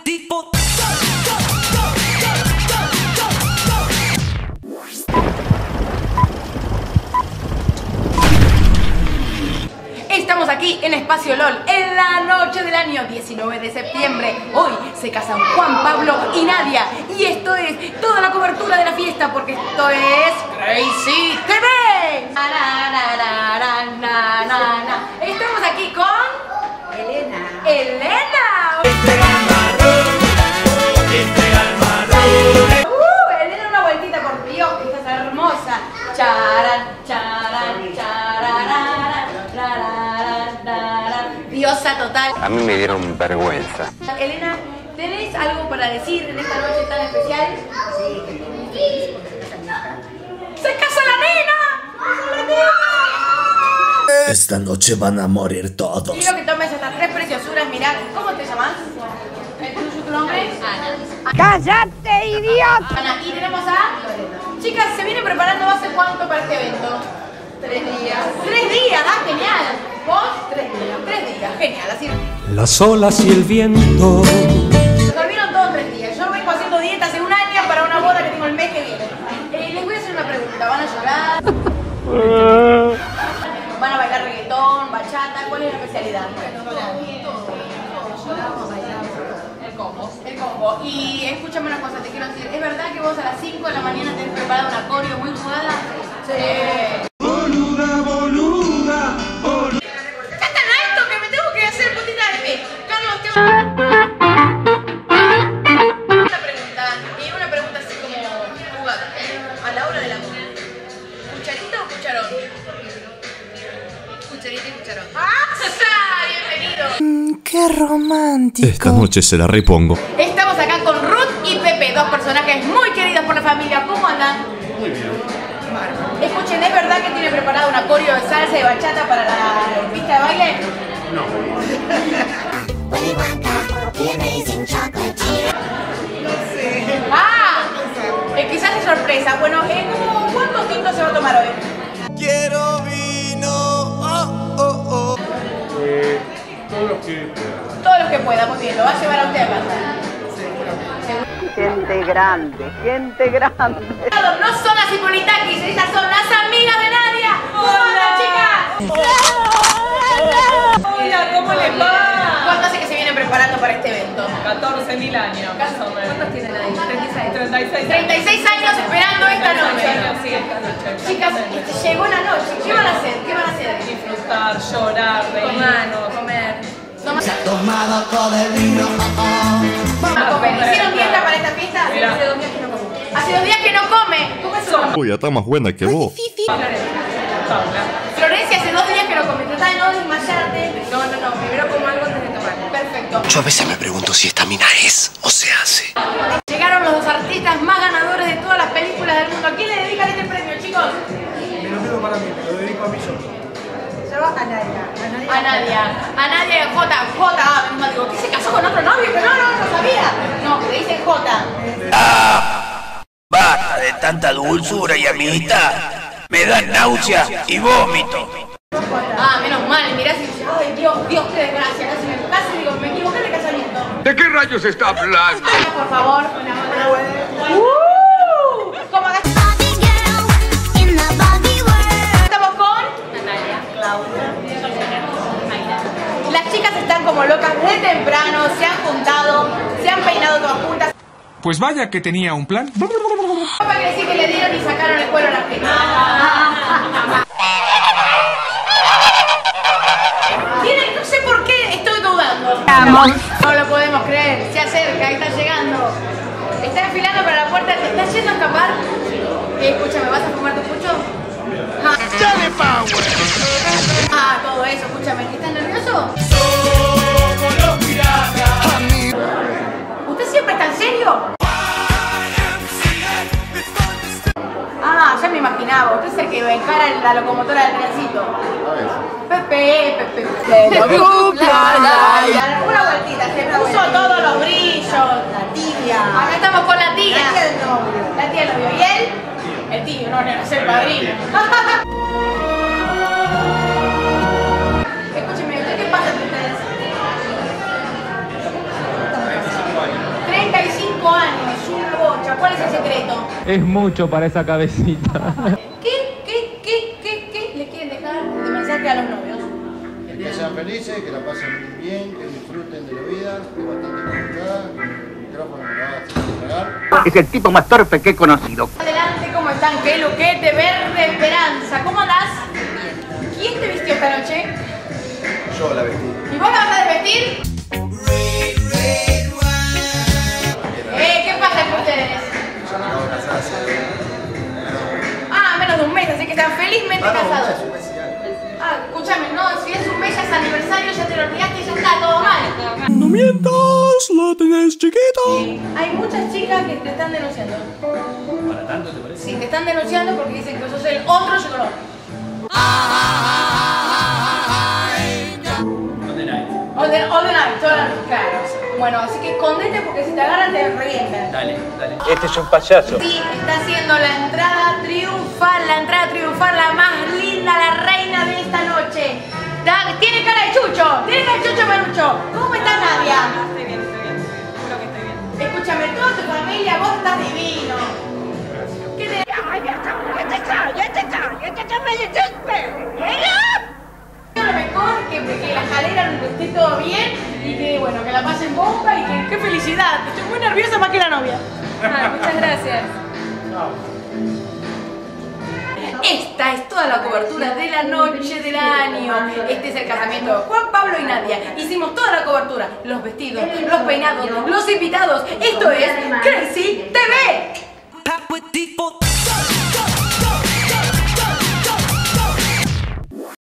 tipo. Estamos aquí en Espacio LOL en la noche del año 19 de septiembre. Hoy se casan Juan Pablo y Nadia. Y esto es toda la cobertura de la fiesta porque esto es Crazy TV. Estamos aquí con Elena. Elena, una vueltita por Dios, que estás hermosa. Diosa total. A mí me dieron vergüenza. Elena, ¿tenés algo para decir en esta noche tan especial? Sí, que estoy muy feliz porque se casa mi hija. ¡Se casa la nena! Esta noche van a morir todos. Quiero que tomes estas tres preciosuras. Mirá, ¿cómo te llamas? ¿Tu nombre? Ana. ¡Cállate, idiota! Ana, y tenemos a Lorena. Chicas, ¿se viene preparando hace cuánto para este evento? 3 días. 3 días, genial. ¿Vos? 3 días. 3 días, genial. Así. Las olas y el viento. Se dormieron todos 3 días. Yo vengo haciendo dieta hace un año para una boda que tengo el mes que viene. Les voy a hacer una pregunta. ¿Van a llorar? ¿Van a bailar reggaetón, bachata? ¿Cuál es la especialidad? El combo. Y escúchame una cosa, te quiero decir, ¿es verdad que vos a las 5 de la mañana tenés preparado una coreo muy jugada? Sí. Boluda. Está tan alto que me tengo que hacer putita de pie. Carlos, una pregunta así como jugada. A la hora del amor. ¿Cucharita o cucharón? Cucharita y cucharón. ¡Ah! ¡Bienvenido! ¡Qué romántico! Esta noche se la repongo. Estamos acá con Ruth y Pepe, dos personajes muy queridos por la familia. ¿Cómo andan? Muy bien. Escuchen, ¿es verdad que tiene preparado una coreo de salsa y de bachata para la pista de baile? No. ¡Ah! Quizás es sorpresa. Bueno, ¿cuántos tintos se va a tomar hoy? Quiero vino. Todos los que puedan. Todos los que pueda, muy bien. Lo va a llevar a usted a casa. Gente grande, gente grande. No son las hipolitakis, esas son las amigas de Nadia. ¡Hola, chicas! Hola, ¿cómo les va? ¿Cuánto hace que se vienen preparando para este evento? 14.000 años, más o menos. ¿Cuántos tienen ahí? 36. 36. 36 años esperando esta noche. Sí, esta noche. Chicas, llegó la noche. ¿Qué van a hacer? ¿Qué van a hacer? Disfrutar, llorar, reírnos. Comer. Se ha tomado todo el vino. ¿Hicieron dieta para esta fiesta? Mira. Hace 2 días que no come. Hace 2 días que no come. ¿Cómo es eso? Uy, está más buena que vos. Paula. Florencia, hace 2 días que no come. Trata de no desmayarte. No. Primero como algo antes de tomar. Perfecto. Yo a veces me pregunto si esta mina es o se hace. Llegaron los 2 artistas más ganadores de todas las películas del mundo. ¿A quién le dedican este premio, chicos? Me lo tengo para mí, me lo dedico a mí solo. A Nadia. A Nadia y a J. Menos mal, digo, ¿qué se casó con otro novio? Que no sabía. No, que le dicen J. Basta de tanta dulzura y amistad. Me dan náusea y vómito. Menos mal, mirá si dice, ay Dios, qué desgracia. Casi digo, me equivoqué de casamiento. ¿De qué rayos está hablando? Por favor. ¿Cómo estamos con Natalia, Claudia, las chicas están como locas de temprano, se han juntado, se han peinado todas juntas. Pues vaya que tenía un plan. Para que decir que le dieron y sacaron el cuero a la gente. Miren, no sé por qué estoy dudando. No lo podemos creer, se acerca, está llegando. Está enfilando para la puerta, ¿te estás yendo a escapar? Escúchame, ¿vas a fumar tu pucho? ¡Dale power! Todo eso, escúchame, ¿estás nervioso? Somos los piratas. ¿Usted siempre está en serio? Ya me imaginaba, usted es el que encara la locomotora del trencito. Pepe. Una vueltita, se puso todos los brillos. La tibia. Acá estamos con la tía. La tía del novio. La tía del novio. ¿Y él? El tío, no es el padrino. Escúcheme, ¿qué pasa entre ustedes? secreto. Es mucho para esa cabecita. ¿Qué le quieren dejar de mensaje a los novios? Que sean felices, que la pasen bien, que disfruten de la vida, que bastante complicada, que el micrófono me lo va a hacer. Es el tipo más torpe que he conocido. Adelante, ¿cómo están? ¡Qué luquete verde esperanza! ¿Cómo andás? ¿Quién te vistió esta noche? Yo la vestí. ¿Y vos la vas a desvestir? ¿Qué pasa con ustedes? Ya me acabo de casar hace menos de un mes, así que están felizmente casados. un mes y algo. Escúchame, no, si es un mes, ya es aniversario, ya te lo olvidaste y ya está todo mal. No mientas, la tenés chiquita. Hay muchas chicas que te están denunciando. ¿Para tanto te parece? Sí, te están denunciando porque dicen que sos el otro Gigoló. All the night, toda la noche, claro. Bueno, así que escondete porque si te agarran te revientan. Dale, dale. Este es un payaso. Sí, está haciendo la entrada triunfal, la más linda, la reina de esta noche. Tiene cara de chucho, Marucho. ¿Cómo está Nadia? Estoy bien, creo que estoy bien. Escúchame, toda tu familia, vos estás divino. ¿Qué te... Lo mejor que la jalera esté todo bien y que bueno, que la pasen bomba y que qué felicidad. Estoy muy nerviosa más que la novia. Muchas gracias. Esta es toda la cobertura de la noche del año. Este es el casamiento de Juan Pablo y Nadia. Hicimos toda la cobertura, los vestidos, los peinados, los invitados. Esto es Crazy TV.